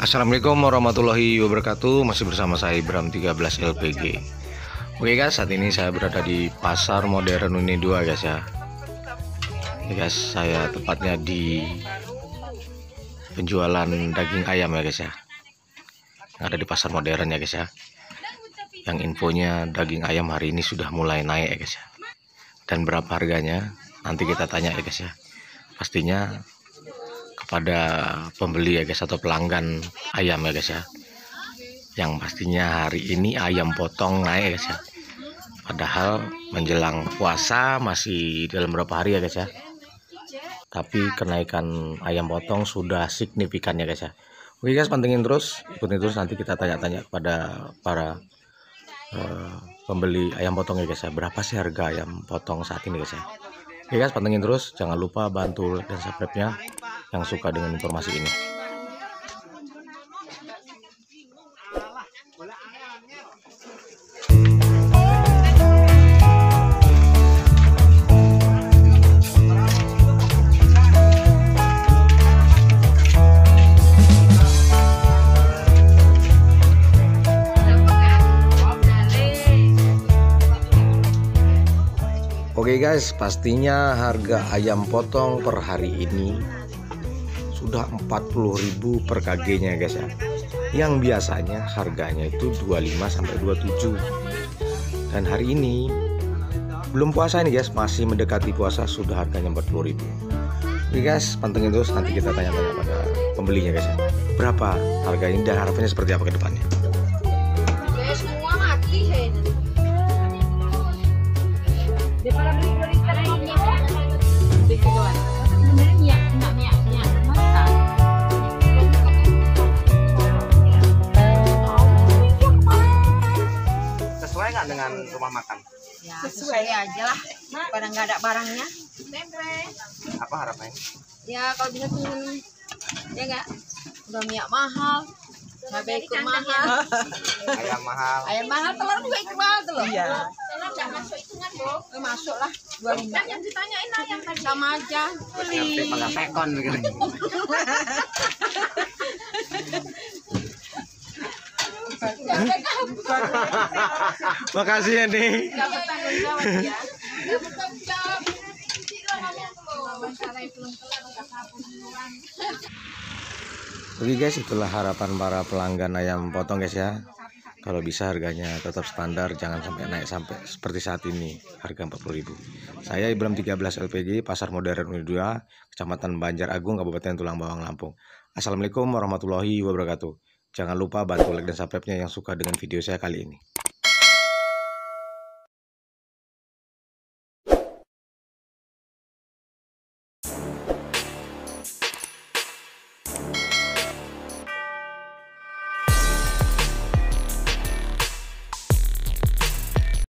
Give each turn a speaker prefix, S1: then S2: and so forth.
S1: Assalamualaikum warahmatullahi wabarakatuh. Masih bersama saya Ibram 13 LPG. Oke guys, saat ini saya berada di Pasar Modern Unit 2 guys ya. Oke guys, saya tepatnya di penjualan daging ayam ya guys ya, yang ada di Pasar Modern ya guys ya. Yang infonya daging ayam hari ini sudah mulai naik ya guys ya. Dan berapa harganya nanti kita tanya ya guys ya. Pastinya kepada pembeli ya guys, atau pelanggan ayam ya guys ya. Yang pastinya hari ini ayam potong naik ya guys ya. Padahal menjelang puasa masih dalam beberapa hari ya guys ya. Tapi kenaikan ayam potong sudah signifikan ya guys ya. Oke guys, pantengin terus, ikutin terus, nanti kita tanya-tanya kepada para pembeli ayam potong ya guys ya. Berapa sih harga ayam potong saat ini guys ya. Oke guys, pantengin terus, jangan lupa bantu like dan subscribe-nya yang suka dengan informasi ini. Oke guys, pastinya harga ayam potong per hari ini sudah 40.000 per kg-nya guys ya. Yang biasanya harganya itu 25 sampai 27. Dan hari ini belum puasa ini guys, masih mendekati puasa sudah harganya 40.000. Oke guys, pantengin terus, nanti kita tanya-tanya pada pembelinya guys ya. Berapa harga ini dan harapannya seperti apa ke depannya.
S2: Semua mati daripada beli liter sebenarnya minyak masak.
S3: Sesuai nggak dengan rumah makan?
S2: Ya, sesuai aja lah, pada nggak ada barangnya.
S3: Apa harapannya?
S2: Ya kalau bisa turun, ya nggak, udah minyak mahal, cabai ikut mahal,
S3: Ayam mahal.
S2: telur juga ikut mahal telur.
S4: Iya.
S2: Telur nggak masuk hitungan bu, masuk lah 25. Kan yang ditanyain ayam tadi sama aja beli.
S3: Pakai pekon gitu.
S1: Makasih ya nih.
S2: Nggak bertanggung jawab ya. Nggak bertanggung jawab.
S1: Oke guys, itulah harapan para pelanggan ayam potong guys ya. Kalau bisa harganya tetap standar, jangan sampai naik sampai seperti saat ini harga 40.000. Saya Ibram 13 LPG, Pasar Modern Unit 2, Kecamatan Banjar Agung, Kabupaten Tulang Bawang, Lampung. Assalamualaikum warahmatullahi wabarakatuh. Jangan lupa bantu like dan subscribe-nya yang suka dengan video saya kali ini.